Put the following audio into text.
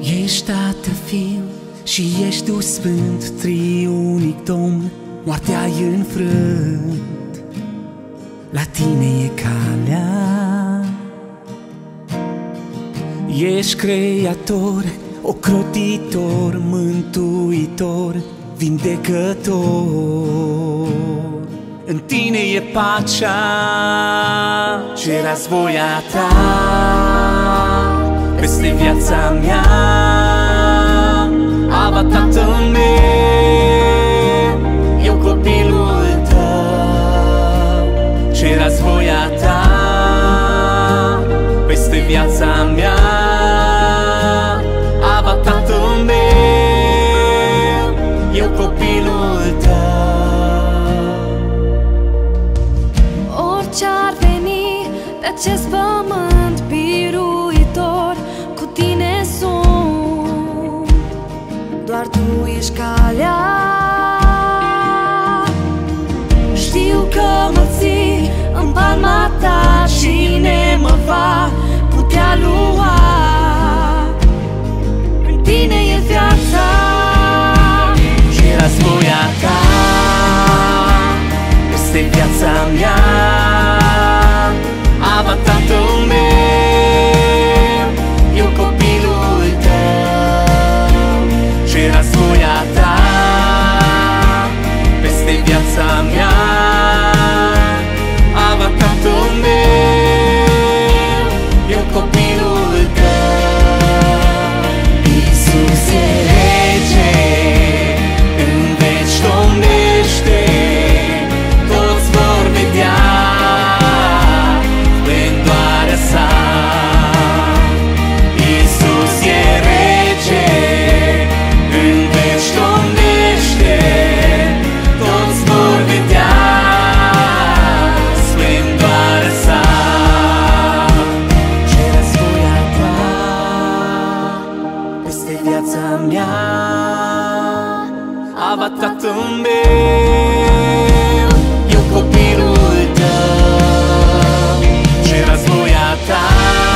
Ești Tată, Fiu și ești Tu Sfânt, triunic Domn, moartea ai înfrânt, la Tine e calea. Ești Creator, ocrotitor, mântuitor, vindecător. În Tine e pacea, ce-era-ți voia Ta peste viața mea. Aba, Tatăl meu, eu copilul Tău, ce-era-ți voia Ta peste viața mea. Aba, Tatăl meu, eu copilul Tău. Orice-ar veni pe acest pământ, biruitor, cu Tine sunt, doar Tu ești calea. Știu că mă ții în palma Ta, cine mă va putea lua? În Tine e viața, Ce-era-ți voia Ta peste viața mea. Aba, Tatăl meu, eu copilul Tău, ce-era-ți voia Ta peste viața mea. Aba, Tatăl meu, eu copilul Tău. Iisus e rege, în veci domnește, toți vor vedea splendoarea Sa. Iisus e rege, în veci domnește, toți vor vedea splendoarea Sa. Ce-era-ți voia Ta peste viața mea. Aba, Tatăl meu, eu copilul Tău, ce-era-ți voia Ta